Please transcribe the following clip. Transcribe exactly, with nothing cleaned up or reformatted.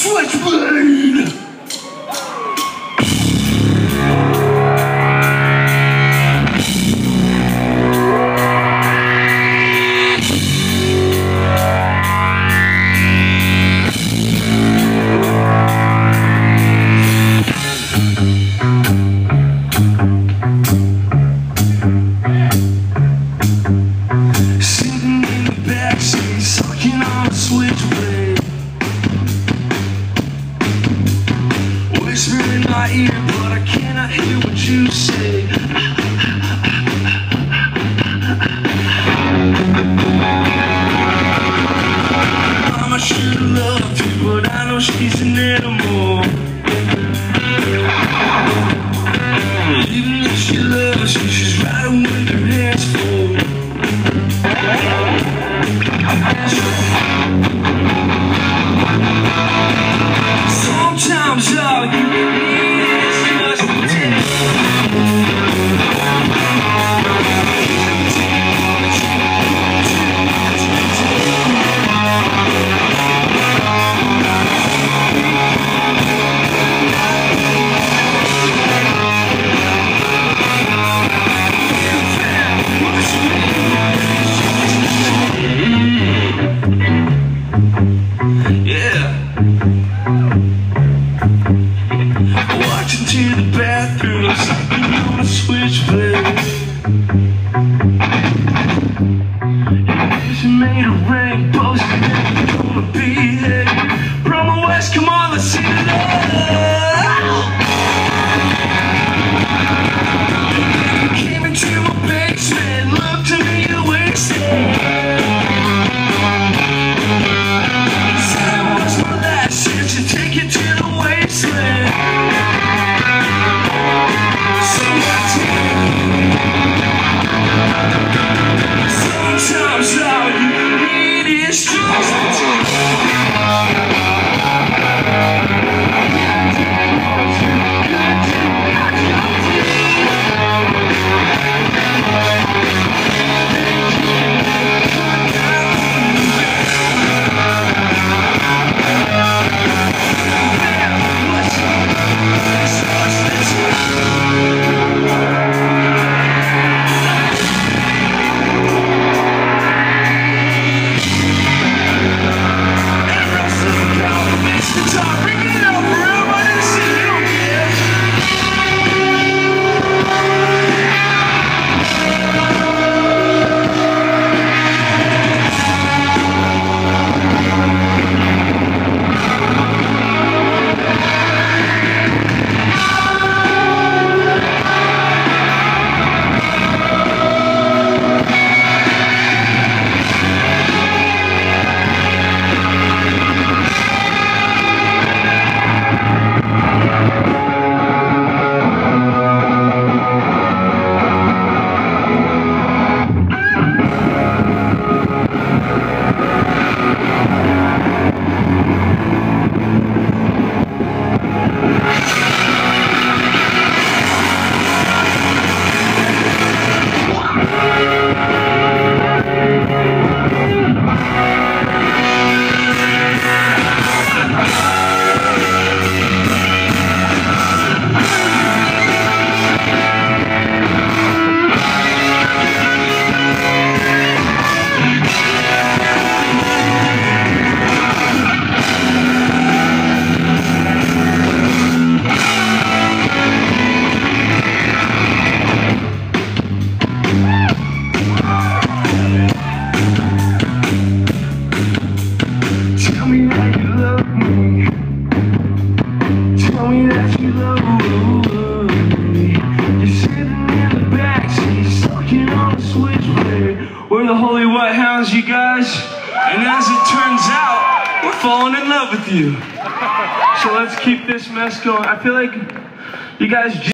Switchblade! Sitting in the backseat, sucking on a switchblade. Whisper in my ear, but I cannot hear what you say. Mama should have loved you, but I know she's an animal. Even if she loves you, she's riding with her hands full. Sometimes all you need is just a taste. To the bathroom, sucking on a switchblade. She made a ring, posted that you're gonna be here. Promo West, come on, let's sing it out. Came into my basement, looked at me and wasted. Said it was my last chance to take it to the wasteland. Sometimes all you need is just we're the Holy White Hounds, you guys, and as it turns out, we're falling in love with you. So let's keep this mess going. I feel like you guys